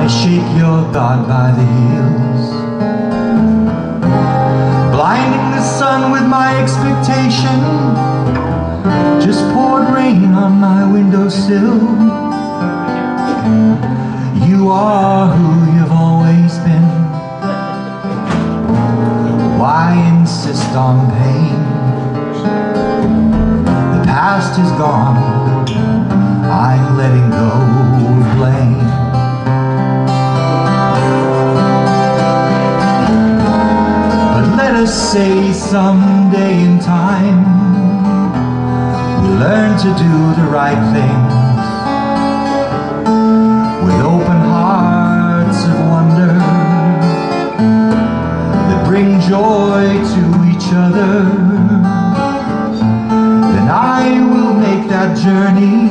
I shake your God by the heels, blinding the sun with my expectation. Just poured rain on my windowsill. You are who you've always been. Why insist on pain? The past is gone, I'm letting go of blame. But let us say someday in time we learn to do the right things, with open hearts of wonder that bring joy to each other. Then I will make that journey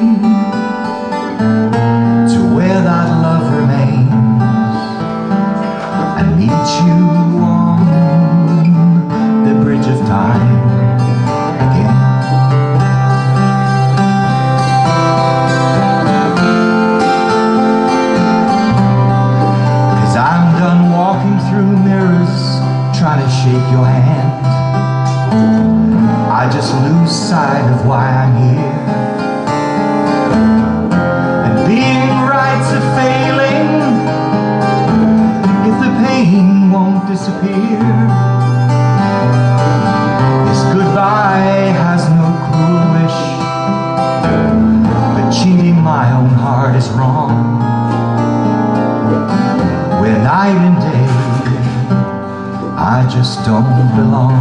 to where that love remains, and meet you on the bridge of time again. Walking through mirrors, trying to shake your hand, I just lose sight of why I'm here. And being right's a failing if the pain won't disappear. This goodbye has no cruel wish, but cheating my own heart is wrong. Where night and day I just don't belong.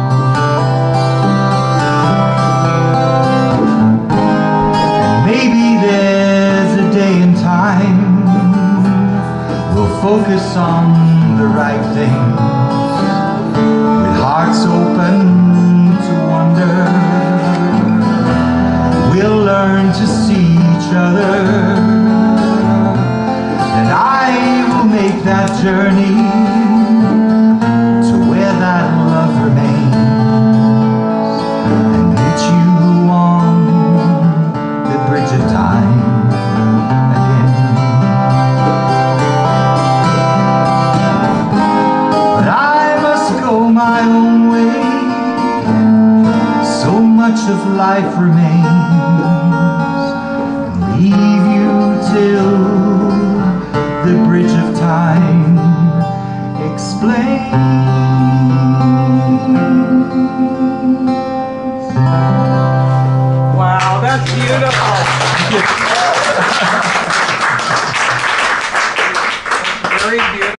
And maybe there's a day in time we'll focus on the right things, with hearts open to wonder. We'll learn to see each other, and I will make that journey to where that love remains, and meet you on the bridge of time again. But I must go my own way, so much of life remains, and leave you till the bridge of time explains. Wow, that's beautiful. Very beautiful.